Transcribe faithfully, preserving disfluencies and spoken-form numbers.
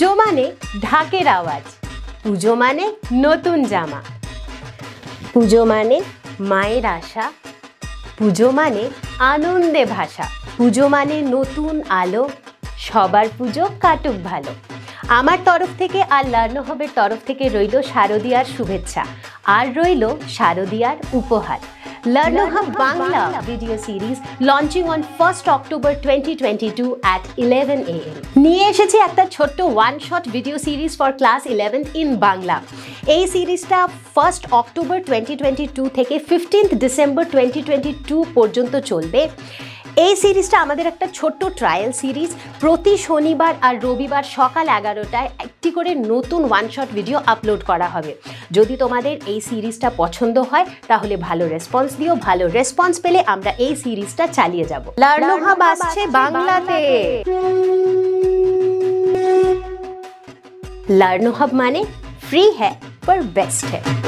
পুজো মানে ঢাকের আওয়াজ, পুজো মানে নতুন জামা, পুজো মানে মায়ের আশা, পুজো মানে আনন্দে ভাষা, পুজো মানে নতুন আলো, সবার পুজো কাটুক ভালো। আমার তরফ থেকে আর লার্নহাবের তরফ থেকে রইল শারদীয়ার শুভেচ্ছা, আর রইল শারদীয়ার উপহার। LearnoHub Bangla video series launching on first October twenty twenty-two at eleven a m নিয়ে এসেছি একটা ছোট্ট one shot video series for class eleventh in Bangla. এই সিরিজটা first October twenty twenty two থেকে fifteenth December twenty twenty two পর্যন্ত চলবে। এই সিরিজটা আমাদের একটা ছোট্ট ট্রায়াল সিরিজ। প্রতি শনিবার আর রবিবার সকাল এগারোটায় একটি করে নতুন ওয়ান শট ভিডিও আপলোড করা হবে। যদি তোমাদের এই সিরিজটা পছন্দ হয় তাহলে ভালো রেসপন্স দিও, ভালো রেসপন্স পেলে আমরা এই সিরিজটা চালিয়ে যাব। লার্নহাব আসছে বাংলাতে। লার্নহাব মানে ফ্রি হ্যাঁ পর বেস্ট হ্যাঁ।